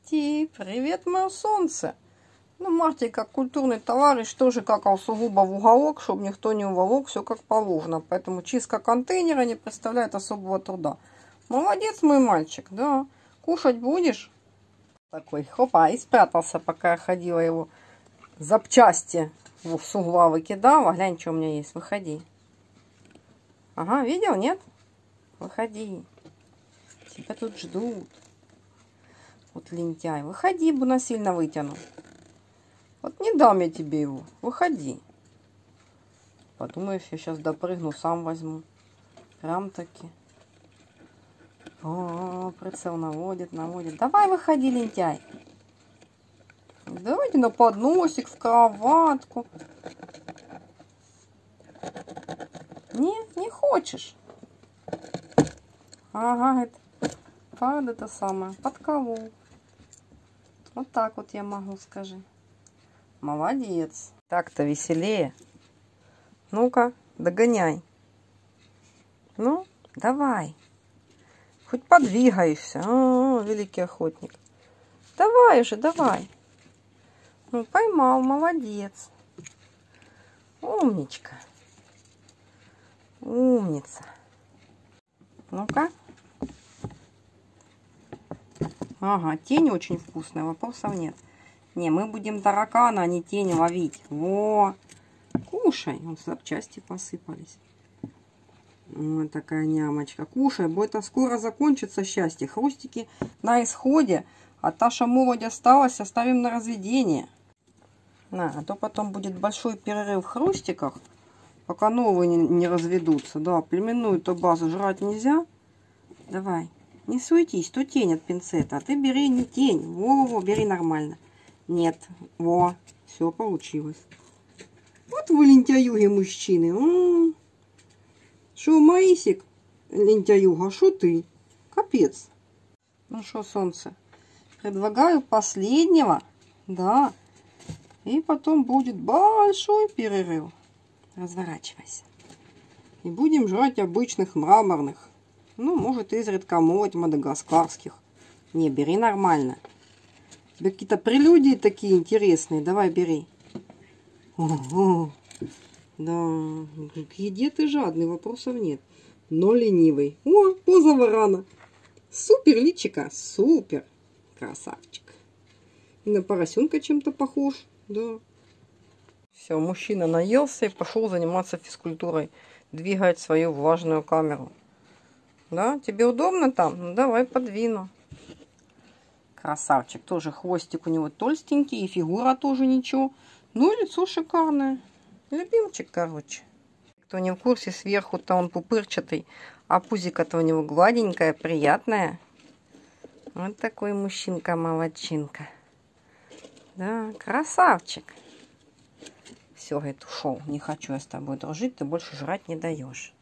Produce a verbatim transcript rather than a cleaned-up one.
Марти, привет, мое солнце. Ну, Марти, как культурный товарищ, тоже какал сугубо в уголок, чтобы никто не уволок, все как положено. Поэтому чистка контейнера не представляет особого труда. Молодец, мой мальчик, да. Кушать будешь? Такой, хопа, и спрятался, пока я ходила его запчасти с угла выкидала. Глянь, что у меня есть, выходи. Ага, видел, нет? Выходи. Тебя тут ждут. Вот лентяй. Выходи, бы насильно вытяну. Вот не дам я тебе его. Выходи. Подумаешь, я сейчас допрыгну, сам возьму. Прям таки. О, прицел наводит, наводит. Давай выходи, лентяй. Давайте на подносик, в кроватку. Не, не хочешь. Ага, это под это самое, под кого? Вот так вот я могу, скажи. Молодец. Так-то веселее. Ну-ка, догоняй. Ну, давай. Хоть подвигаешься. О, великий охотник. Давай уже, давай. Ну, поймал, молодец. Умничка. Умница. Ну-ка. Ага, тень очень вкусная, вопросов нет. Не, мы будем таракана, а не тень ловить. Во! Кушай. Вон запчасти посыпались. Вот такая нямочка. Кушай, бо это скоро закончится счастье. Хрустики на исходе. А Таша молодь осталась, оставим на разведение. На, а то потом будет большой перерыв в хрустиках, пока новые не, не разведутся. Да, племенную-то базу жрать нельзя. Давай. Не суетись, то тень от пинцета. А ты бери не тень. Во-во-во, бери нормально. Нет. Во, все получилось. Вот вы лентяюги мужчины. Шо, Маисик, лентяюга, шо ты? Капец. Ну что, солнце, предлагаю последнего. Да. И потом будет большой перерыв. Разворачивайся. И будем жрать обычных мраморных. Ну, может, изредка молоть мадагаскарских. Не, бери нормально. У тебя какие-то прелюдии такие интересные. Давай, бери. Ого. Да, к еде ты жадный, вопросов нет. Но ленивый. О, поза варана. Супер, личика. Супер. Красавчик. И на поросенка чем-то похож. Да. Все, мужчина наелся и пошел заниматься физкультурой. Двигать свою влажную камеру. Да, тебе удобно там? Ну, давай подвину. Красавчик. Тоже хвостик у него толстенький. И фигура тоже ничего. Ну и лицо шикарное. Любимчик, короче. Кто не в курсе, сверху-то он пупырчатый. А пузико-то у него гладенькое, приятное. Вот такой мужчинка-молодчинка. Да, красавчик. Все, говорит, ушел. Не хочу я с тобой дружить. Ты больше жрать не даешь.